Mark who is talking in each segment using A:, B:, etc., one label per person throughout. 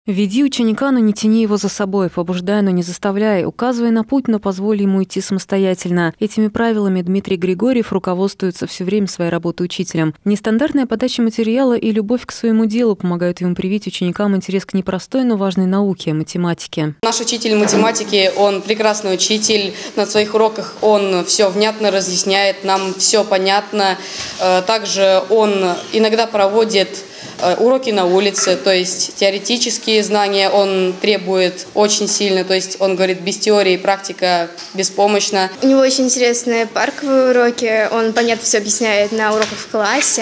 A: Веди ученика, но не тяни его за собой, побуждай, но не заставляй, указывай на путь, но позволь ему идти самостоятельно. Этими правилами Дмитрий Григорьев руководствуется все время своей работы учителем. Нестандартная подача материала и любовь к своему делу помогают ему привить ученикам интерес к непростой, но важной науке – математике.
B: Наш учитель математики, он прекрасный учитель. На своих уроках он все внятно разъясняет, нам все понятно. Также он иногда проводит уроки на улице, то есть теоретические знания он требует очень сильно, то есть он говорит, без теории практика беспомощна.
C: У него очень интересные парковые уроки, он понятно все объясняет на уроках в классе,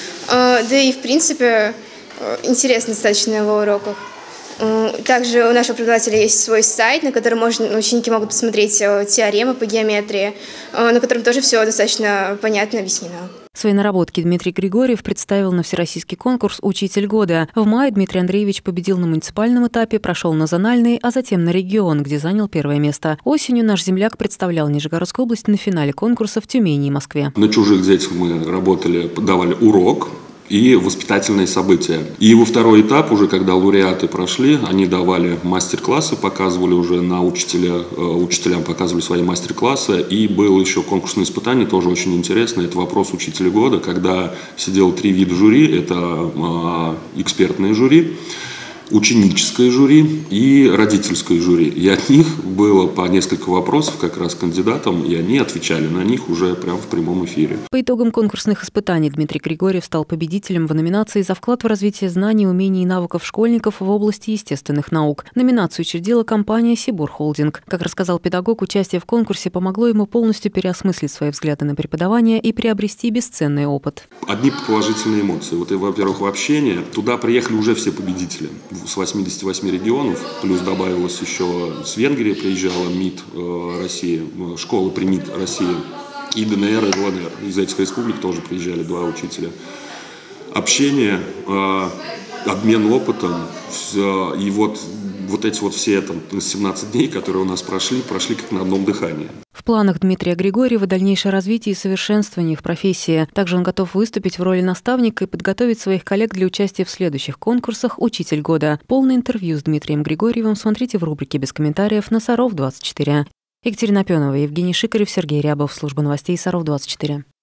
C: да и в принципе интересно достаточно на его уроках. Также у нашего преподавателя есть свой сайт, на котором ученики могут посмотреть теоремы по геометрии, на котором тоже все достаточно понятно объяснено.
A: Свои наработки Дмитрий Григорьев представил на всероссийский конкурс «Учитель года». В мае Дмитрий Андреевич победил на муниципальном этапе, прошел на зональный, а затем на регион, где занял первое место. Осенью наш земляк представлял Нижегородскую область на финале конкурса в Тюмени и Москве.
D: На чужих детях мы работали, давали урок и воспитательные события. И во второй этап, уже когда лауреаты прошли, они давали мастер-классы, показывали уже на учителям показывали свои мастер-классы. И было еще конкурсное испытание, тоже очень интересно. Это вопрос учителя года, когда сидело 3 вида жюри. Это экспертное жюри, ученическое жюри и родительское жюри. И от них было по несколько вопросов как раз кандидатам, и они отвечали на них уже прямо в прямом эфире.
A: По итогам конкурсных испытаний Дмитрий Григорьев стал победителем в номинации за вклад в развитие знаний, умений и навыков школьников в области естественных наук. Номинацию учредила компания «Сибур Холдинг». Как рассказал педагог, участие в конкурсе помогло ему полностью переосмыслить свои взгляды на преподавание и приобрести бесценный опыт.
D: Одни положительные эмоции. Вот, во-первых, в общении. Туда приехали уже все победители с 88 регионов, плюс добавилось еще с Венгрии приезжала МИД России, школа при МИД России, и ДНР, и ЛНР. Из этих республик тоже приезжали 2 учителя. Общение, обмен опытом, и вот эти все 17 дней, которые у нас прошли как на одном дыхании.
A: В планах Дмитрия Григорьева дальнейшее развитие и совершенствование в профессии. Также он готов выступить в роли наставника и подготовить своих коллег для участия в следующих конкурсах «Учитель года». Полное интервью с Дмитрием Григорьевым смотрите в рубрике «Без комментариев» на Саров 24. Екатерина Пенова, Евгений Шикарев, Сергей Рябов. Служба новостей Саров 24.